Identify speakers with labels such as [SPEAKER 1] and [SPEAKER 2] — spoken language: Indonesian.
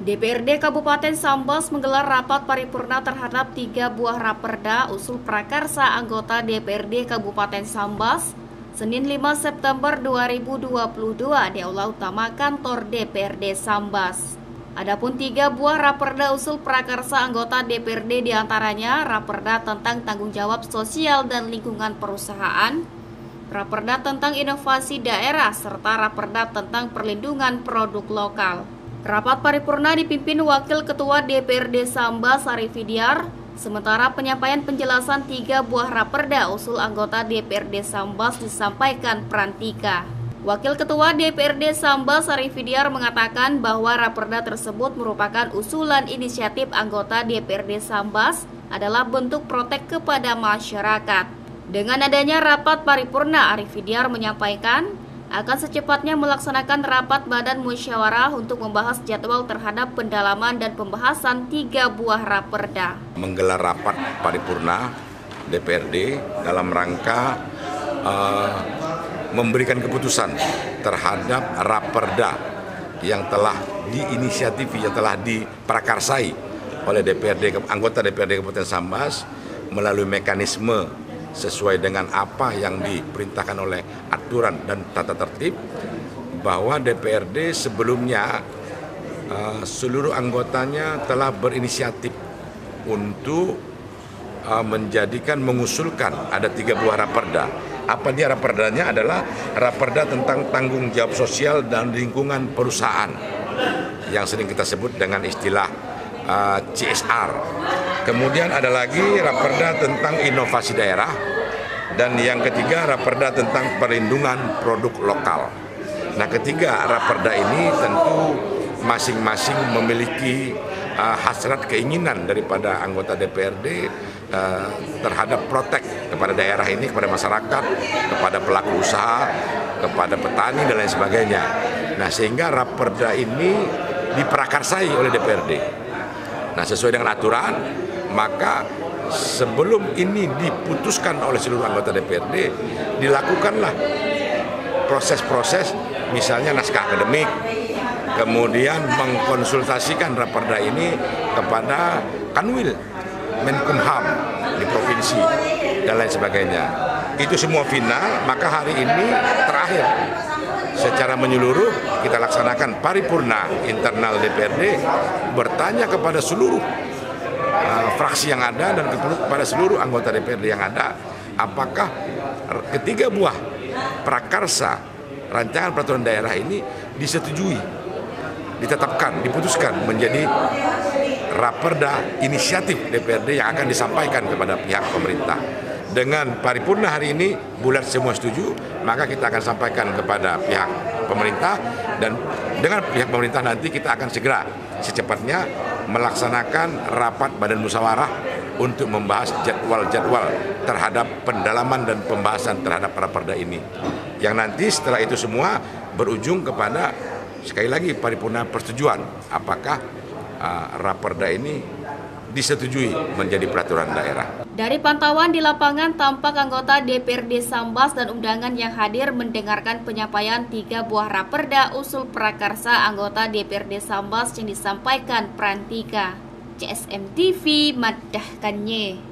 [SPEAKER 1] DPRD Kabupaten Sambas menggelar rapat paripurna terhadap 3 buah raperda usul prakarsa anggota DPRD Kabupaten Sambas Senin 5 September 2022 di Aula Utama Kantor DPRD Sambas. Adapun 3 buah raperda usul prakarsa anggota DPRD diantaranya raperda tentang tanggung jawab sosial dan lingkungan perusahaan, raperda tentang inovasi daerah, serta raperda tentang perlindungan produk lokal. Rapat paripurna dipimpin Wakil Ketua DPRD Sambas Arif Fidiar, sementara penyampaian penjelasan 3 buah raperda usul anggota DPRD Sambas disampaikan Prantika. Wakil Ketua DPRD Sambas Arif Fidiar mengatakan bahwa raperda tersebut merupakan usulan inisiatif anggota DPRD Sambas adalah bentuk protek kepada masyarakat. Dengan adanya rapat paripurna, Arif Fidiar menyampaikan akan secepatnya melaksanakan rapat badan musyawarah untuk membahas jadwal terhadap pendalaman dan pembahasan 3 buah raperda.
[SPEAKER 2] Menggelar rapat paripurna DPRD dalam rangka memberikan keputusan terhadap raperda yang telah diinisiatif, yang telah diprakarsai oleh anggota DPRD Kabupaten Sambas melalui mekanisme sesuai dengan apa yang diperintahkan oleh aturan dan tata tertib, bahwa DPRD sebelumnya seluruh anggotanya telah berinisiatif untuk mengusulkan ada 3 buah raperda. Apa dia raperdanya? Adalah raperda tentang tanggung jawab sosial dan lingkungan perusahaan yang sering kita sebut dengan istilah CSR. Kemudian ada lagi raperda tentang inovasi daerah, dan yang ketiga raperda tentang perlindungan produk lokal. Nah, ketiga raperda ini tentu masing-masing memiliki hasrat keinginan daripada anggota DPRD terhadap protek kepada daerah ini, kepada masyarakat, kepada pelaku usaha, kepada petani dan lain sebagainya. Nah, sehingga raperda ini diprakarsai oleh DPRD. Nah, sesuai dengan aturan, maka sebelum ini diputuskan oleh seluruh anggota DPRD, dilakukanlah proses-proses, misalnya naskah akademik, kemudian mengkonsultasikan raperda ini kepada Kanwil, Menkumham di provinsi, dan lain sebagainya. Itu semua final, maka hari ini terakhir secara menyeluruh kita laksanakan paripurna internal DPRD, bertanya kepada seluruh fraksi yang ada dan kepada seluruh anggota DPRD yang ada, apakah ketiga buah prakarsa rancangan peraturan daerah ini disetujui, ditetapkan, diputuskan menjadi raperda inisiatif DPRD yang akan disampaikan kepada pihak pemerintah. Dengan paripurna hari ini bulat semua setuju, maka kita akan sampaikan kepada pihak pemerintah, dan dengan pihak pemerintah nanti kita akan segera secepatnya melaksanakan rapat badan musyawarah untuk membahas jadwal-jadwal terhadap pendalaman dan pembahasan terhadap raperda ini. Yang nanti setelah itu semua berujung kepada sekali lagi paripurna persetujuan apakah raperda ini disetujui menjadi peraturan daerah.
[SPEAKER 1] Dari pantauan di lapangan, tampak anggota DPRD Sambas dan undangan yang hadir mendengarkan penyampaian 3 buah raperda usul prakarsa anggota DPRD Sambas yang disampaikan Prantika. CSM TV madahkannya.